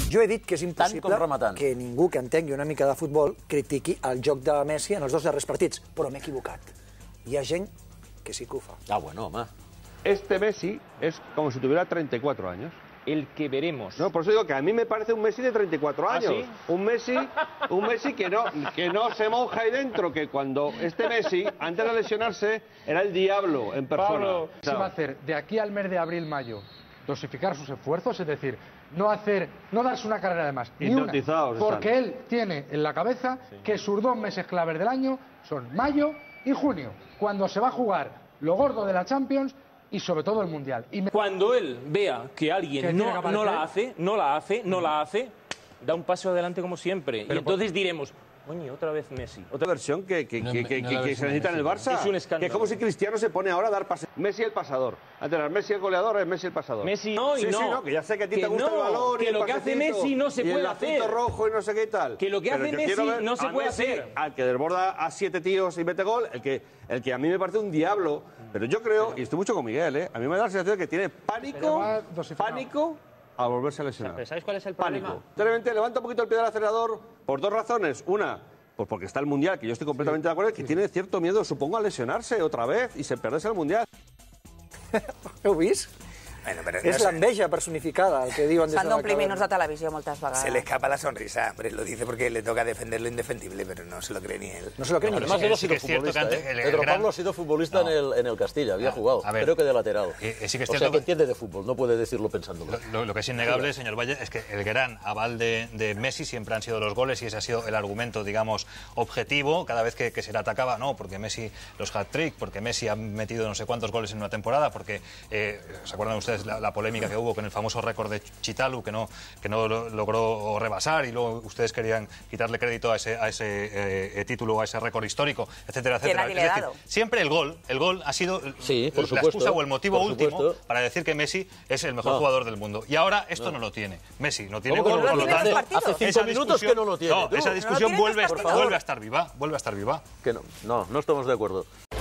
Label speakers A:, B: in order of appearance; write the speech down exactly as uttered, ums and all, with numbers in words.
A: Jo he dit que és impossible que ningú que entengui una mica de futbol critiqui el joc de Messi en els dos darrers partits, però m'he equivocat. Hi ha gent que sí que ho fa.
B: Ah, bueno, home.
C: Este Messi es como si tuviera treinta y cuatro años.
D: El que veremos.
C: No, por eso digo que a mí me parece un Messi de treinta y cuatro años.
D: ¿Ah, sí?
C: Un Messi, un Messi que no, que no se moja ahí dentro, que cuando este Messi, antes de lesionarse, era el diablo en persona.
E: Pablo, ¿qué va a hacer de aquí al mes de abril-mayo? Dosificar sus esfuerzos, es decir, no hacer, no darse una carrera de más, ni una, porque él tiene en la cabeza que sus dos meses claves del año son mayo y junio, cuando se va a jugar lo gordo de la Champions y sobre todo el Mundial. Y me...
D: Cuando él vea que alguien
E: que
D: no, no la hace, no la hace, no la hace, da un paso adelante como siempre.
E: Pero
D: y entonces diremos, coño, otra vez Messi.
C: Otra versión que, que,
B: No,
C: que,
B: no
C: que,
B: la
C: que
B: versión
C: se necesita en el Barça.
D: Es un escándalo.
C: Que es como si Cristiano se pone ahora a dar pases. Messi el pasador. Antes era Messi el goleador, es Messi el pasador.
D: Messi no y
C: sí,
D: no.
C: Sí, no, que ya sé que a ti
D: que
C: te gusta
D: no,
C: el balón
D: que
C: y el
D: lo que hace
C: pasecito,
D: Messi no se
C: y
D: puede
C: el
D: hacer.
C: lacito rojo y no sé qué y tal.
D: Que lo que
C: Pero
D: hace
C: yo
D: Messi
C: quiero ver
D: no se
C: a
D: puede
C: Messi,
D: hacer.
C: Al que desborda a siete tíos y mete gol, el que, el que a mí me parece un diablo. Pero yo creo, y estoy mucho con Miguel, ¿eh? A mí me da la sensación de que tiene pánico, pánico a volverse a lesionar.
D: Pero ¿sabes cuál es el problema?
C: Pánico. Simplemente levanta un poquito el pie del acelerador por dos razones. Una, pues porque está el Mundial, que yo estoy completamente de acuerdo, que tiene cierto miedo, supongo, a lesionarse otra vez y se perderse el Mundial.
A: Heu vist?
F: Bueno, pero
A: És
F: no
A: l'enveja personificada, el que diuen des de
G: S'han
A: la
G: d'omplir
A: caverna.
G: minuts de televisió moltes vegades.
F: se le escapa la sonrisa. Hombre, lo dice porque le toca defender lo indefendible, pero no se lo cree ni él.
A: No se lo cree ni él.
B: Además, él ha
H: sí
B: sido
H: que es cierto
B: futbolista,
H: que antes
B: ¿eh?
H: el
B: Pedro
H: gran-
B: Pablo ha sido futbolista
H: No.
B: en, el, en el Castilla, había
H: Ah,
B: jugado,
H: a ver.
B: creo que de lateral.
H: Eh, eh, sí que es
B: o sea,
H: cierto
B: que
H: que-
B: entiende de fútbol, no puede decirlo pensándolo.
H: Lo, lo que es innegable, señor Valle, es que el gran aval de, de Messi siempre han sido los goles y ese ha sido el argumento, digamos, objetivo cada vez que, que se le atacaba. No, porque Messi los hat-trick, porque Messi ha metido no sé cuántos goles en una temporada, porque, eh, ¿se acuerdan ustedes la, la polémica que hubo con el famoso récord de Chitalu, que no, que no lo, logró rebasar y luego ustedes querían quitarle crédito a ese, a ese eh, título, a ese récord histórico, etcétera,
G: Que
H: etcétera?
G: nadie
H: Es
G: le ha
H: decir,
G: dado.
H: siempre el gol, el gol ha sido
B: Sí, por
H: la
B: supuesto,
H: excusa o el motivo
B: por
H: último
B: supuesto.
H: para decir que Messi es el mejor
B: No.
H: jugador del mundo. Y ahora esto no, lo tiene. Messi no tiene
B: ¿Cómo que
H: gol,
B: no
H: por
B: lo
H: lo
B: tiene?
H: tanto,
G: Hace cinco
H: esa
B: minutos
H: discusión-
B: que no lo tiene,
H: No,
B: tú.
H: esa
B: No lo
H: discusión
G: tiene
H: vuelve,
G: en los partidos.
H: vuelve a estar viva, vuelve a estar viva.
B: Que no, no, no estamos de acuerdo.